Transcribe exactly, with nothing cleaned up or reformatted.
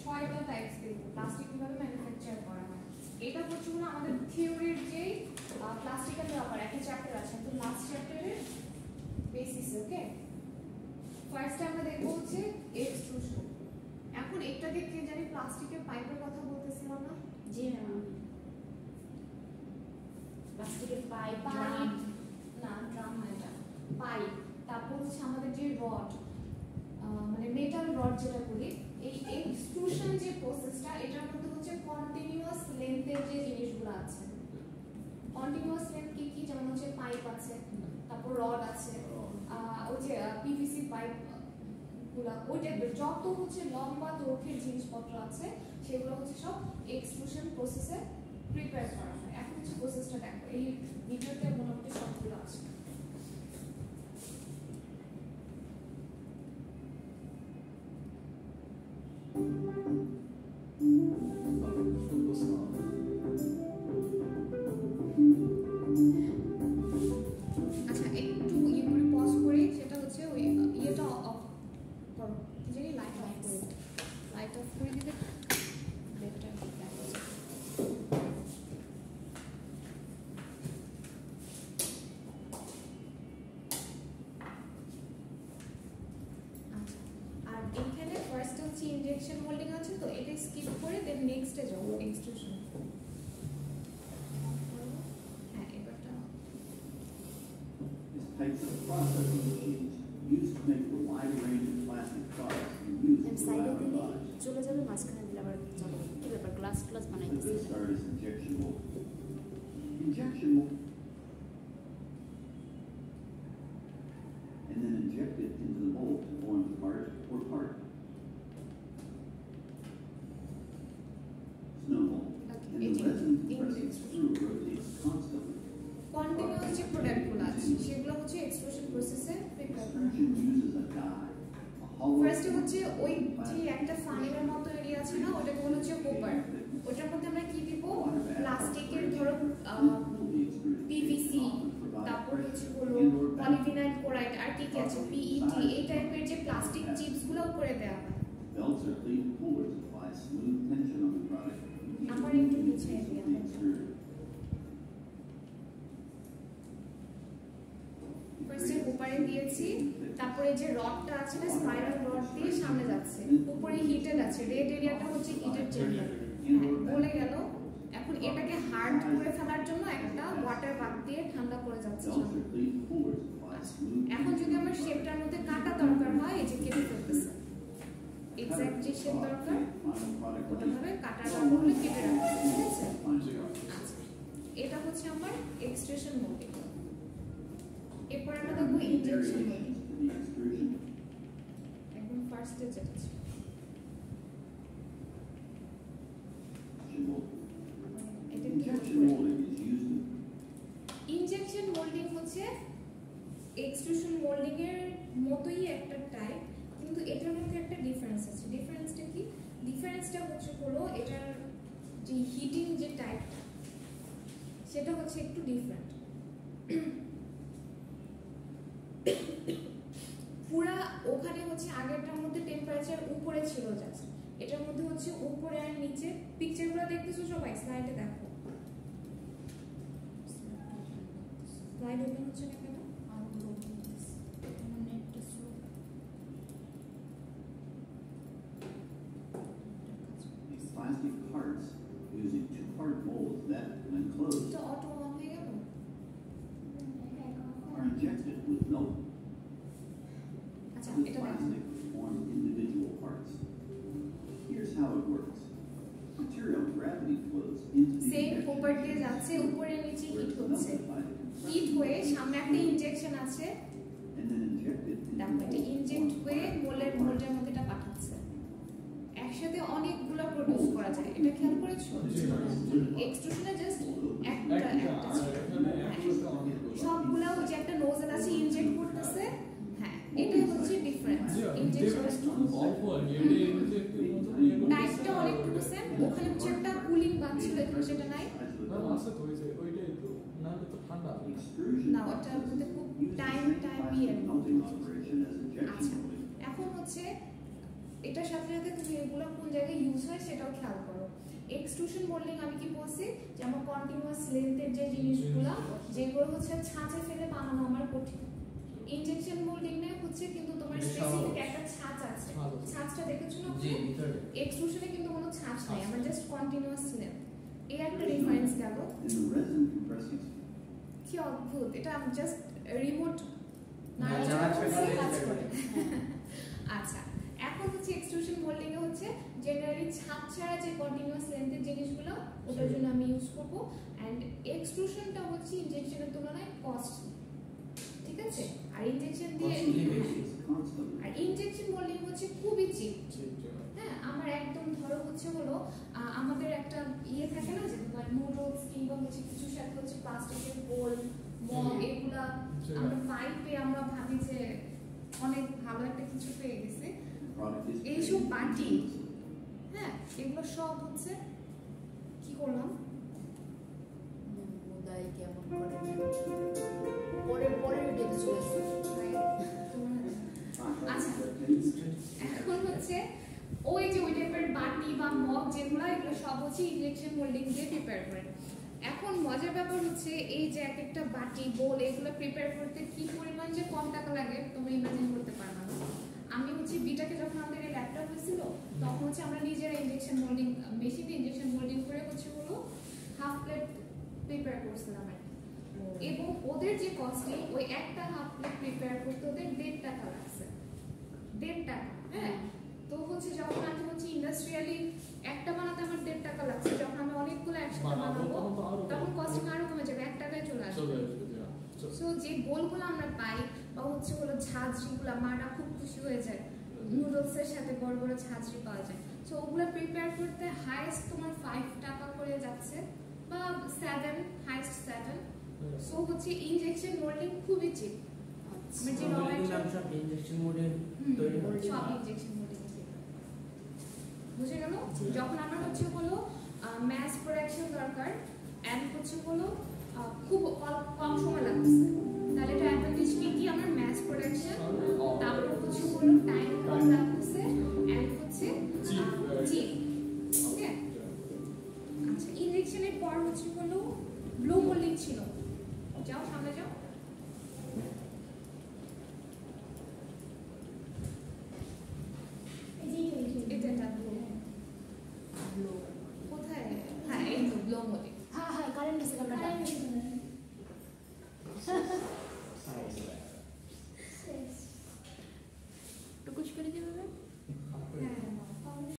ছয়টা টাইপস দেখব প্লাস্টিক কিভাবে ম্যানুফ্যাকচার করা হয়। এটা হচ্ছে হলো আমাদের থিওরির যে প্লাস্টিকের ব্যাপার একটা চ্যাপ্টার আছে, তো লাস্ট চ্যাপ্টারের বেসিস। ওকে, ফার্স্ট আমরা দেখব হচ্ছে এক্সট্রুশন। এখন একটা দেখতে জানি প্লাস্টিকের পাইপের কথা বলতেছিলাম না? জি ম্যাম, প্লাস্টিকের পাইপ, পাইপ না ড্রাম না, এটা পাইপ। তারপর হচ্ছে আমাদের যে রড, মানে মেটাল রড যেটা বলি, এই এক্সট্রুশন যে প্রসেসটা, এটার মধ্যে হচ্ছে কন্টিনিউয়াস লেন্থের যে জিনিসগুলো আছে। কন্টিনিউয়াস লেন্থ কি কি? যেমন হচ্ছে পাইপ আছে, তারপর রড আছে, ওই যে পিভিসি পাইপ গুলা, ওই টাইপের যত হচ্ছে লম্বা দৈর্ঘ্যের জিনিসপত্র আছে সেগুলো হচ্ছে সব এক্সট্রুশন প্রসেসে প্রিপেয়ার করা হয়। এখন হচ্ছে প্রসেসটা দেখো, এই ভিডিওতে মোটামুটি সবগুলো আছে। আচ্ছা, একটু ইয়ে করে পজ করে, সেটা হচ্ছে ওই ইয়েটা অফ করো, জানি লাইট অফ করে, লাইট অফ করে দিতে বেটার লাগে। আর এখানে ফার্স্ট হচ্ছে ইনজেকশন মোল্ডিং আছে, তো এটা স্কিপ করে দেন নেক্সটে যাবো এক্সট্রুশন। হ্যাঁ, এবারটা types of processing machines used to make a wide range of plastic products and used in সাইডে দিলে Bangladesh. চলে যাবে, মাঝখানে দিলে আবার চলে কি ব্যাপার, গ্লাস গ্লাস The বানাইতেছে। first start is injection molding. Injection molding, and then inject it into the mold to form the part or part. Snow mold. And the resin pressing through rotates constantly. Continuous যে প্রোডাক্টগুলো আছে সেগুলো হচ্ছে extrusion প্রসেসে prepare করা হয়। Extrusion uses a die, a hollow first হচ্ছে ওই যে একটা ফানেলের মতো এরিয়া আছে না, ওটা বলা হচ্ছে হোপার। ওটার মধ্যে আমরা কি দিব? প্লাস্টিকের ধরো পিভিসি, তারপর হচ্ছে হলো পলিভিনাইল ক্লোরাইড, আর কি কি আছে পিইটি, এই টাইপের যে প্লাস্টিক চিপসগুলো উপরে দেওয়া হয়। belts are clean pullers apply smooth tension on the product. আমার একটু পিছিয়ে দেওয়া হয়। ফার্স্টে হোপারে দিয়েছি, তারপরে যে রডটা আছে না, স্পাইরাল রড দিয়ে সামনে যাচ্ছে, উপরে হিটেড আছে, রেড এরিয়াটা হচ্ছে হিটেড চেম্বার। বলে গেল, এখন এটাকে হার্ড করে ফেলার জন্য একটা ওয়াটার বাথ দিয়ে ঠান্ডা করে যাচ্ছে। এখন যদি আমার শেপটার মধ্যে কাটা দরকার হয়, এই যে কেটে ফেলতেছে, এক্সাক্ট যে শেপ দরকার ওটা ভাবে কাটার বলে কেটে রাখতে, ঠিক আছে? আচ্ছা, এটা হচ্ছে আমার এক্সট্রুশন মোল্ডিং। এরপর আমরা দেখবো ইনজেকশন মোল্ডিং। এখন ফার্স্টে যেটা ছিল ইনজেকশন মোল্ডিং, হচ্ছে এক্সট্রুশন মোল্ডিং এর মতোই একটা টাইপ, কিন্তু এটার মধ্যে একটা ডিফারেন্স আছে। ডিফারেন্সটা কি? ডিফারেন্সটা হচ্ছে হলো এটার যে হিটিং যে টাইপটা সেটা হচ্ছে একটু ডিফারেন্ট। পুরা ওখানে হচ্ছে আগেরটার মধ্যে টেম্পারেচার উপরে ছিল জাস্ট, এটার মধ্যে হচ্ছে উপরে আর নিচে। পিকচারগুলো দেখতেছো সবাই? স্লাইডে দেখো, স্লাইড ওপেন হচ্ছে না কেন? These plastic parts using two-part molds that, when closed, তো অটো অন হয়ে গেল। are injected with milk. আচ্ছা, With এটা দেখো। plastic to form individual parts. Here's how it works. Material gravity flows into the same injection hopper দিয়ে যাচ্ছে, উপরে নিচে where হিট it's হচ্ছে, melted by the compressor heat হয়ে সামনে একটা ইনজেকশন আছে, and then injected into the দেখো এটা mold to ইনজেক্ট form হয়ে part or মোলের part. মোল্ডের মধ্যে এটা পাঠাচ্ছে। একসাথে অনেকগুলো প্রোডিউস করা যায়, এটা খেয়াল করেছো? এক্সট্রুশনে জাস্ট একটা একটা সবগুলা হচ্ছে একটা নোজেল আছে, ইনজেক্ট করতেছে। হ্যাঁ, এটাই হচ্ছে ডিফারেন্স। ইনজেকশন টাইপটা অনেকটুকু সেম, ওখানে হচ্ছে একটা কুলিং বাথ ছিল, এখানে সেটা নাই। না, ওটার মধ্যে খুব টাইম টাইম ইয়ে। আচ্ছা, এখন হচ্ছে এটার সাথে সাথে তুমি এগুলো কোন জায়গায় ইউজ হয় সেটাও খেয়াল করো। এক্সট্রুশন মোল্ডিং আমি কি বলছি যে আমার কন্টিনিউয়াস লেন্থের যে জিনিসগুলো যেগুলো হচ্ছে ছাঁচে ফেলে বানানো আমার কঠিন। ইনজেকশন মোল্ডিং না হচ্ছে কিন্তু তোমার স্পেসিফিক একটা ছাঁচ আছে, ছাঁচটা দেখেছো না? এক্সট্রুশনে কিন্তু কোনো ছাঁচ নাই, আমার জাস্ট কন্টিনিউয়াস লেন্থ। এই একটা রেফারেন্স গেল। কি অদ্ভুত, এটা আমি জাস্ট রিমোট কাজ করে। আচ্ছা, এখন হচ্ছে এক্সট্রুশন মোল্ডিং এ হচ্ছে জেনারেলি ছাঁচ ছাড়া যে কন্টিনিউয়াস লেন্থের জিনিসগুলো ওটার জন্য আমি ইউজ করব। এন্ড এক্সট্রুশনটা হচ্ছে ইনজেকশনের তুলনায় কস্টলি, ঠিক আছে? আর ইনজেকশন দিয়ে আর ইনজেকশন মোল্ডিং হচ্ছে খুবই চিপ। হ্যাঁ, আমার একদম ধরো হচ্ছে হলো আমাদের একটা ইয়ে থাকে না যে তোমার নুডলস কিংবা হচ্ছে কিছু সাথে হচ্ছে প্লাস্টিকের বোল মগ এগুলা আমরা পাইপে আমরা ভাবি যে অনেক ভালো একটা কিছু পেয়ে গেছে, এইসব বাটি, হ্যাঁ এগুলো সব হচ্ছে কি করলাম মুদাই কেমন করে পরে পরে ডেকে চলেছে। আচ্ছা, এখন হচ্ছে ওই যে ওই টাইপের বাটি বা মগ যেগুলো এগুলো সব হচ্ছে ইনজেকশন মোল্ডিং দিয়ে প্রিপেয়ার করে। এখন মজার ব্যাপার হচ্ছে এই যে এক একটা বাটি বোল এগুলো প্রিপেয়ার করতে কি পরিমাণ যে কম টাকা লাগে তুমি ইমাজিন করতে পারবে না। আমি হচ্ছে বিটাকে যখন আমাদের এই ল্যাপটপ হয়েছিল তখন হচ্ছে আমরা নিজেরা ইনজেকশন মোল্ডিং মেশিনে ইনজেকশন মোল্ডিং করে হচ্ছে হলো হাফ প্লেট প্রিপেয়ার করছিলাম আর এবং ওদের যে কস্টে ওই একটা হাফ প্লেট প্রিপেয়ার করতে ওদের দেড় টাকা লাগছে, দেড় টাকা। হ্যাঁ, তো হচ্ছে যখন আমি হচ্ছে ইন্ডাস্ট্রিয়ালি একটা বানাতে আমার দেড় টাকা লাগছে, যখন আমি অনেকগুলো একসাথে বানাবো তখন কস্টিং আরো কমে যাবে, এক টাকায় চলে আসবে। সো যে বোলগুলো আমরা পাই বা হচ্ছে হলো ঝাঁঝরিগুলো মারা খুব খুশি হয়ে যায়, নুডলসের সাথে বড় বড় ঝাঁঝরি পাওয়া যায়। সো ওগুলো প্রিপেয়ার করতে হাইস্ট তোমার ফাইভ টাকা করে যাচ্ছে বা সেভেন, হাইস্ট সেভেন। সো হচ্ছে ইনজেকশন মোল্ডিং খুবই চিপ। আমরা যে রবার্ট সব ইনজেকশন মোল্ডিং তৈরি করে সব ইনজেকশন মোল্ডিং বুঝে গেল। যখন আমরা হচ্ছে হলো ম্যাস প্রোডাকশন দরকার এন্ড হচ্ছে হলো খুব কম সময় লাগছে, তাহলে এটা অ্যাডভান্টেজ কি কি আমার ম্যাস প্রোডাকশন, তারপর হচ্ছে হলো টাইম কম লাগছে এন্ড হচ্ছে চিপ। ওকে, আচ্ছা ইনজেকশনের পর হচ্ছে হলো ব্লু মোল্ডিং ছিল। যাও সামনে যাও। কোথায়? হ্যাঁ এই তো ব্লু মোল্ডিং। হ্যাঁ হ্যাঁ কারেন্ট আছে ক্যামেরাটা। টুকুস করে দিবে। হ্যাঁ